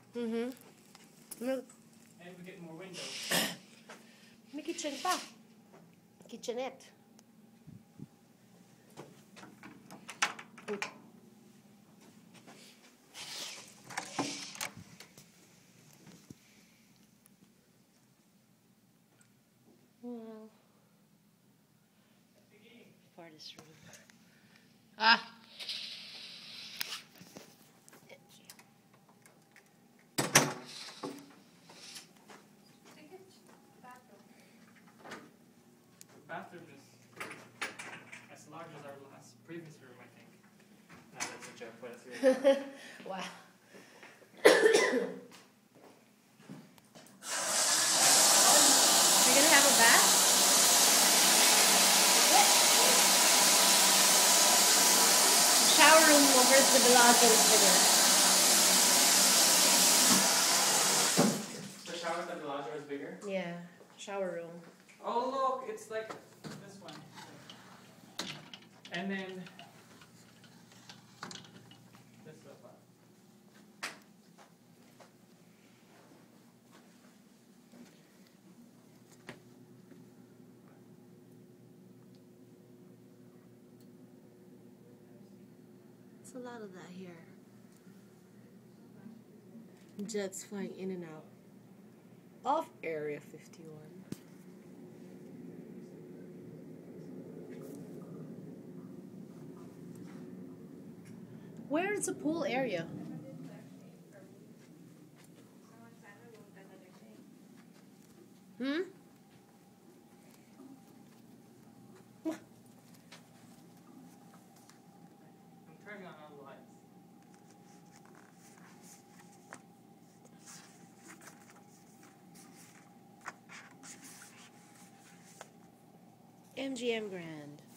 Mm-hmm. Look. And we get more windows. May kitchen pa. Kitchenette. Wow. Farthest room. Ah! Bathroom is as large as our last previous room, I think. No, that's a joke, but it's really Wow. You're gonna have a bath? Shower room over at the Bellagio is The shower at the Bellagio is bigger? bigger. Yeah, shower room. Oh look, it's like this one. And then this sofa. It's a lot of that here. Jets flying in and out of Area 51. Where is the pool area? Hmm? I'm turning on all the lights. MGM Grand.